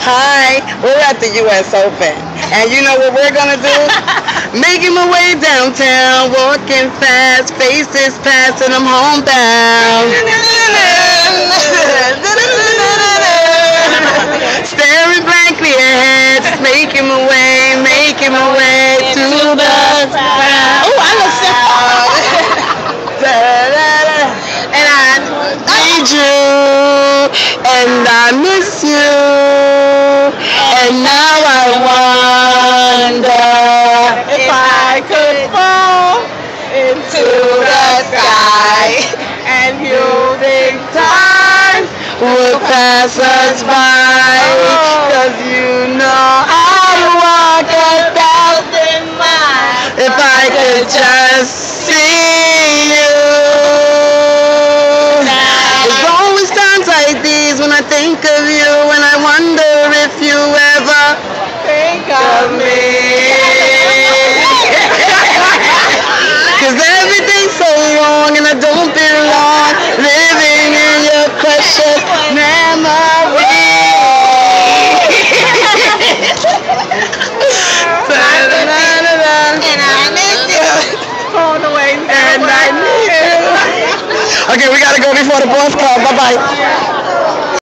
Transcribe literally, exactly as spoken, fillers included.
Hi, we're at the U S Open, and you know what we're gonna do? Making my way downtown, walking fast, faces passing, I'm homebound. Staring blankly ahead, making my way, making my way to the ground. Oh, I love and I need you, and I miss you, and now I wonder if I could fall into the sky, and you think time would pass us by, cause you know I'd walk a thousand miles if I could just see you. There's always times like these when I think of you, and I wonder if you ever think of me. Cause everything's so wrong and I don't belong living in your precious memory. And I miss you. And I miss you. Okay, we gotta go before the boss call. Bye bye.